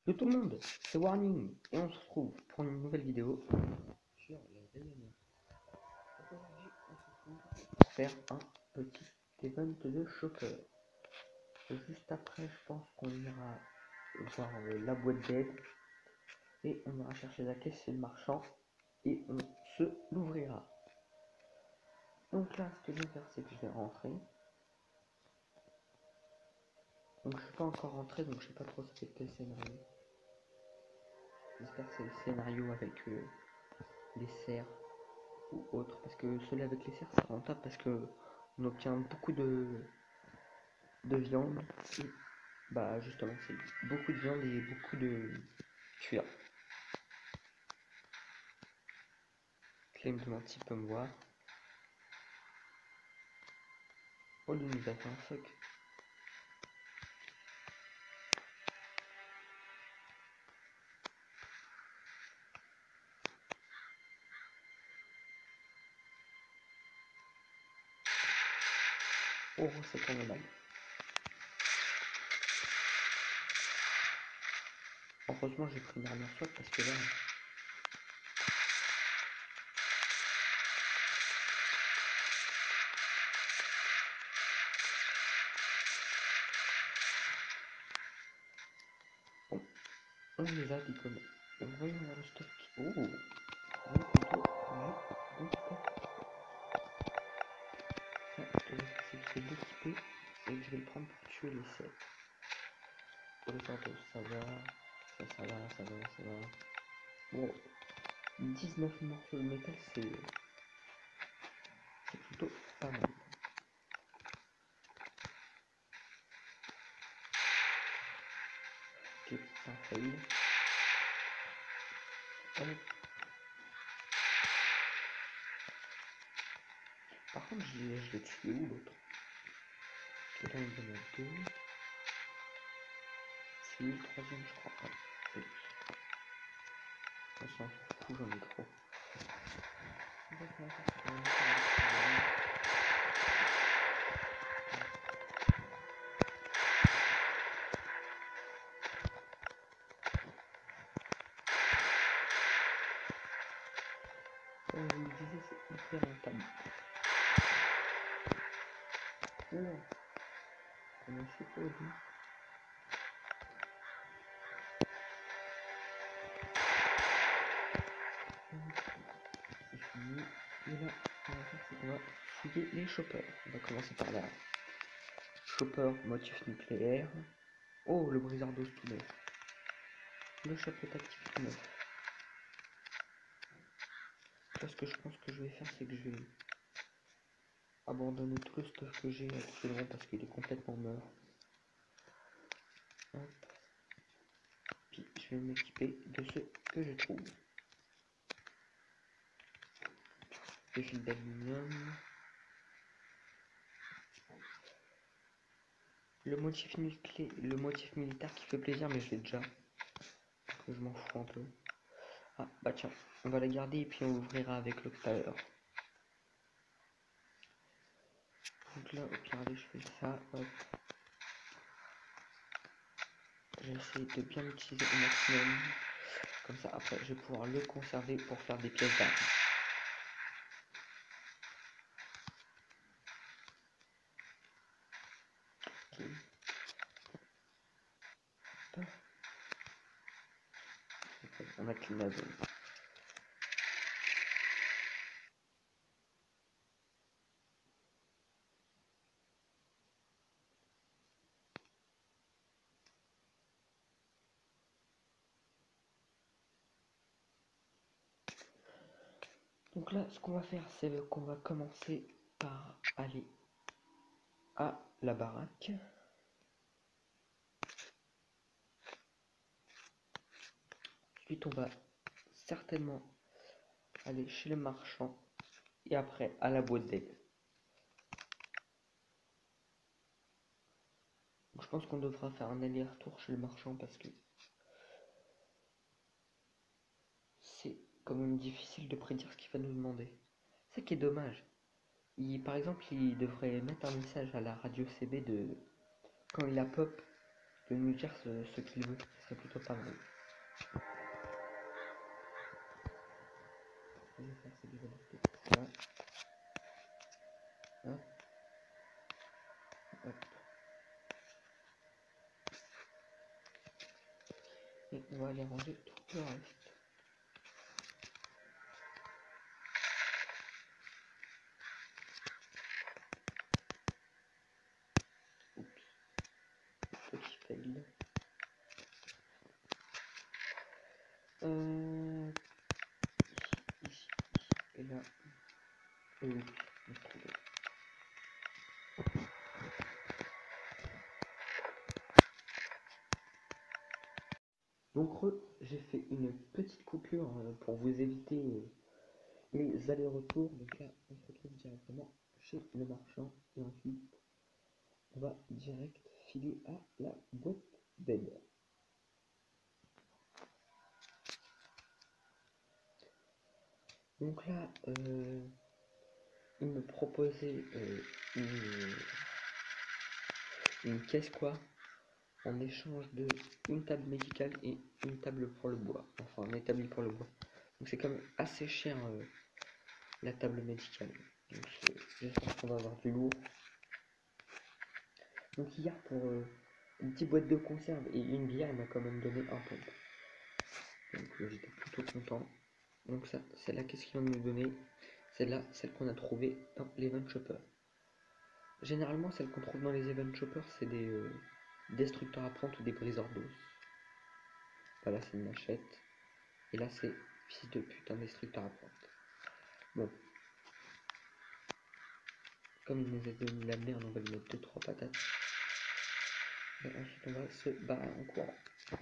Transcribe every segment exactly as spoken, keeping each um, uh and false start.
Yo tout le monde, c'est Warning et on se retrouve pour une nouvelle vidéo sur les rayonnements. Donc aujourd'hui on se retrouve pour faire un petit event de shopper. Juste après je pense qu'on ira voir euh, la boîte d'aide et on ira chercher la caisse chez le marchand et on se l'ouvrira. Donc là ce que je vais faire c'est que je vais rentrer. Donc je suis pas encore rentré donc je sais pas trop ça fait quel scénario. J'espère que c'est le scénario avec euh, les cerfs ou autre, parce que celui avec les cerfs c'est rentable parce que on obtient beaucoup de de viande et bah justement c'est beaucoup de viande et beaucoup de cuir. Là il me demande s'il peut me voir. Oh lui nous a fait un fuck. Oh c'est quand même mal. Heureusement j'ai pris une armure swap parce que là bon, on les a diplômés. Voyons voir le stock. Oh on a plutôt du bon stock. Là, ce que je vais faire c'est que je vais l'équiper et que je vais le prendre pour tuer les sept. Pour les sortos, ça va, ça, ça va, ça va, ça va. Bon, dix-neuf morceaux de métal, c'est c'est plutôt pas mal. Ok, un fail. Hop. Par contre, je l'ai je l'ai tué où l'autre? Parce que là, il y en a deux. C'est lui le troisième, je crois. Ouais, c'est lui. On s'en fout, j'en ai trop. Comme je vous le disais, c'est hyper rentable. Oh, on a fait quoi dit? C'est fini. Et là, ce qu'on va faire, c'est qu'on va fouiller les choppers. On va commencer par là. Chopper, motif nucléaire. Oh, le briseur d'os tout neuf. Le chapeau tactique tout neuf. Là, ce que je pense que je vais faire, c'est que je vais abandonner tout le stuff que j'ai actuellement parce qu'il est complètement mort. Hop. Puis je vais m'équiper de ce que je trouve. Des fils d'aluminium. Le motif nucléaire, le motif militaire qui fait plaisir, mais je l'ai déjà. Je m'en fous un peu. Ah bah tiens, on va la garder et puis on l'ouvrira avec le tout à l'heure. Donc là, au pire, allez, je fais ça. Hop. J'essaie de bien l'utiliser au maximum. Comme ça, après, je vais pouvoir le conserver pour faire des pièces d'armes. Okay. On a clean la zone. Donc là, ce qu'on va faire, c'est qu'on va commencer par aller à la baraque. Ensuite, on va certainement aller chez le marchand et après à la boîte d'aide. Je pense qu'on devra faire un aller-retour chez le marchand parce que c'est quand même difficile de prédire ce qu'il va nous demander. C'est ça qui est dommage. Il, par exemple, il devrait mettre un message à la radio C B de quand il a pop de nous dire ce, ce qu'il veut, ce serait plutôt pas mal. Je vais faire ces deux adaptés. Voilà. Hop. Hop. Et on va aller ranger tout le reste. Petit fail. Euh, ici, ici, ici, et là. Et oui, je me suis trompé. Donc j'ai fait une petite coupure pour vous éviter les allers-retours. Donc là, on se retrouve directement chez le marchand et ensuite on va direct filer à la boîte d'aide. Donc là, euh, il me proposait euh, une, une caisse quoi, en échange de une table médicale et une table pour le bois, enfin un établi pour le bois. Donc c'est quand même assez cher euh, la table médicale. Donc j'espère qu'on va avoir du lourd. Donc hier pour euh, une petite boîte de conserve et une bière, il m'a quand même donné un pompe. Donc euh, j'étais plutôt content. Donc ça, c'est la caisse qu'il vient de nous donner. C'est là celle qu'on a trouvée dans l'Event Shopper. Généralement, celles qu'on trouve dans les Event Shoppers, c'est des euh, destructeurs à plantes ou des briseurs d'os. Voilà, c'est une machette. Et là, c'est fils de pute, un destructeur à plantes. Bon. Comme il nous a donné de la merde, on va lui mettre deux trois patates. Et ensuite, on va se barrer en courant.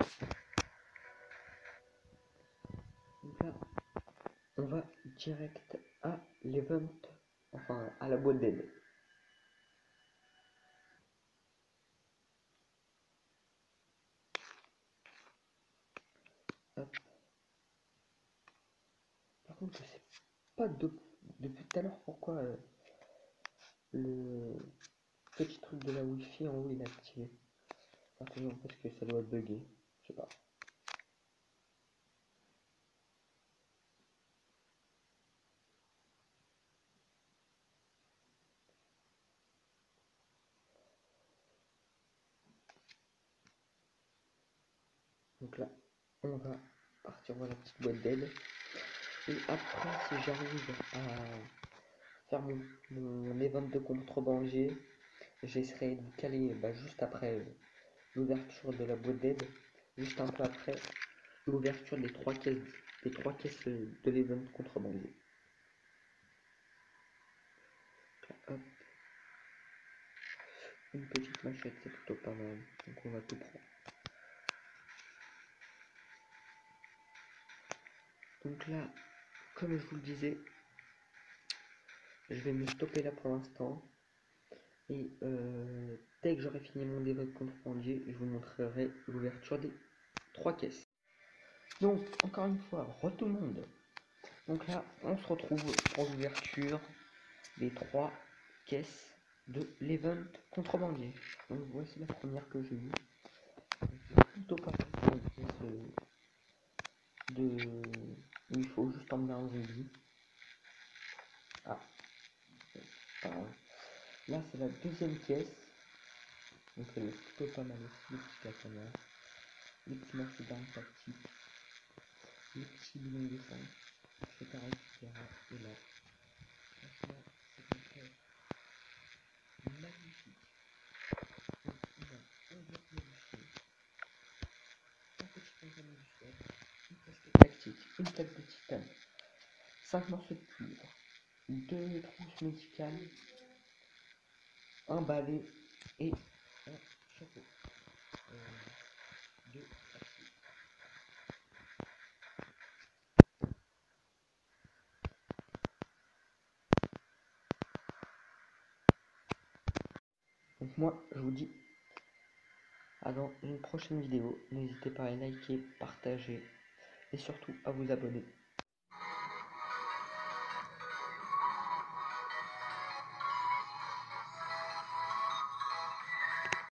Donc là, on va direct à l'event, enfin à la boîte d'aide. Hop. Par contre, je sais pas de, depuis tout à l'heure pourquoi euh, le petit truc de la wifi en haut il est activé. Certainement parce que ça doit être bugué, je sais pas. Donc là, on va partir voir la petite boîte d'aide. Et après, si j'arrive à faire mon, mon event de contrebandier, j'essaierai de caler bah, juste après euh, l'ouverture de la boîte d'aide, juste un peu après l'ouverture des trois caisses, des trois caisses de l'event contrebandier. Hop. Une petite machette, c'est plutôt pas mal, donc on va tout prendre. Donc là, comme je vous le disais, je vais me stopper là pour l'instant. Et euh, dès que j'aurai fini mon event contrebandier, je vous montrerai l'ouverture des trois caisses. Donc, encore une fois, re tout le monde. Donc là, on se retrouve pour l'ouverture des trois caisses de l'event contrebandier. Donc voici la première que j'ai eue. C'est plutôt pas mal, une pièce de où il faut juste emmener un zombie. Ah, alors, là c'est la deuxième caisse. Donc elle est plutôt pas mal aussi, les petits cacanards, les petits morceaux d'armes tactiques, les petits bidons d'essence, et cetera et cetera. Et là, franchement, c'est une caisse magnifique. Donc on a un bloc modifié, un petit pantalon du squat, une casquette tactique, une plaque de titane, cinq morceaux de cuivre, deux trousses médicales, un balai et un chapeau. Euh, deux tactiques. Donc moi, je vous dis à dans une prochaine vidéo. N'hésitez pas à liker, partager et surtout à vous abonner.